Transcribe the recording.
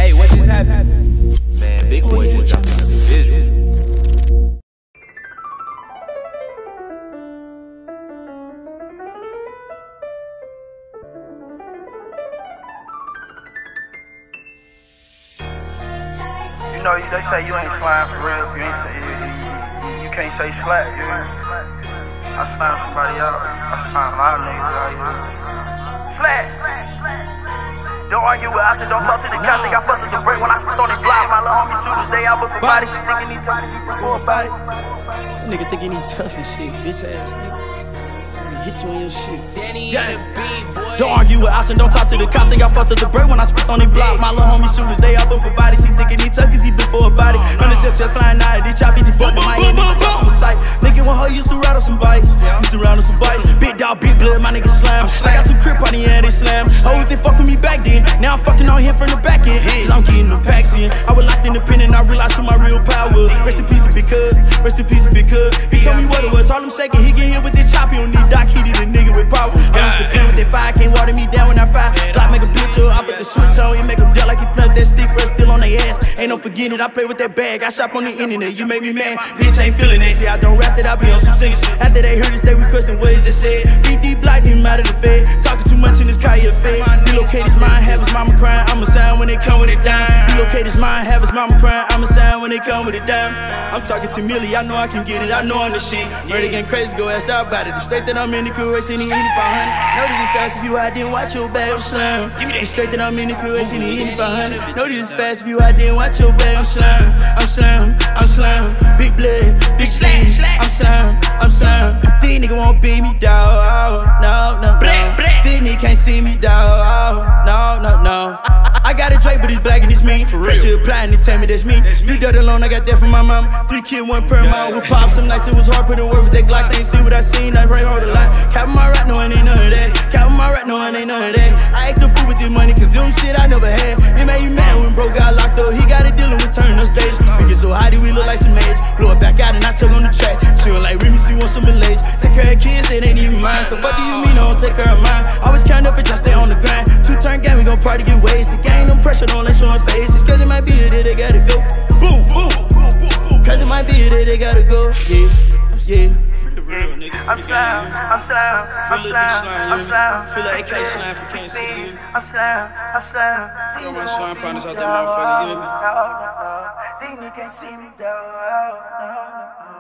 Hey, what just happened? Man, big boy just dropped another visual. You know, they say you ain't slime for real if you ain't say you can't say slack. I slime somebody out. I slime a lot of niggas out here. Slack. Don't argue with us and don't talk to the cops. Think I fucked with the break when I spit on this block. My little homie shooters, they out but for body. She thinking he tough cause he before body. Nigga thinking he tough and shit, bitch ass nigga. Hit you on your shit. Don't argue with us and don't talk to the cops. Think I fucked up the break when I spit on the block. My little homie shooters, they out but for body. She thinking he tough cause he before body. Just flying out, they chop it, they fucking my head, nigga talk to a sight. Nigga when her used to ride on some bikes. Used to ride on some bikes. Big dog, big blood, my nigga slam. I got some crip on the end, they slam. Hoes, they fuck with me back then. Now I'm fucking on him from the back end. Cause I'm getting the packs in. I was locked in the pen and I realized who my real power was. Rest in peace to Big Cub. Rest in peace to Big Cub. He told me what it was. All I'm shaking, he get here with this chop. He don't need Doc, he did a nigga with power. I used to play with that fire, can't water me down when I fire. Glock make a bitch up, I put the switch on. It make him dead like he played that stick, but still on their ass. Ain't no forgetting it, I play with that bag. I shop on the internet, you make me mad. Bitch ain't feeling it. See, I don't rap that, I be on some singers. After they heard us, they requesting what he just said. VD block him out of the fed. Talking too much in this car, you fed. Relocate his mind, have his mama crying. I'ma sign when they come with it down. Relocate his mind, have his mama crying. I'ma sign when they come with it down. I'm talking to Millie, I know I can get it, I know I'm the shit. Murder getting crazy, go ask out about it. The straight that I'm in the crew, racing the 8500. Know that it's fast if you out there and watch your bag, I'm slam. The straight that I'm in the crew, racing the 8500. Know that it's fast if you out there and watch your bag, I'm slam. I'm slam, I'm slam. Big blood, big sleeves. I'm slam, I'm slam. These niggas won't beat me down. No, no, no. These niggas can't see me down. No, no, no. I got a Drake, but it's black and it's me. Pressure applying, they tell me that's me. Do dirt alone, I got that from my mama. 3 kids, 1 per mile. With pop, some nights it was hard, put in work with that Glock. They ain't see what I seen, I pray hard a lot. Cap my rap, no one ain't none of that. Cap my rap, no one ain't none of that. I act the fool with this money, cause them shit I never had. It made me mad when bro got locked up. He got it dealing with turning up stage. We get so high that we look like some maids. Blow it back out and I tug on the track. She was like, Remy, she wants some malays. Take care of kids, they ain't even mine. So fuck do you mean I don't take care of mine? Always count up and just stay on the grind. 2-turn game, we gon' party get wasted. Gang, no pressure, don't let showing faces. Cause it might be it, they gotta go. Boom, boom. Cause it might be it, they gotta go. Yeah, yeah. I'm slam, I'm slam, I'm slam, I'm slam. Feel like ApeTae5ive for can't see you. I'm slam, I'm slam. You don't run slime partners out there, motherfucker. No, no, no. These niggas can't see me, though. No, no, no.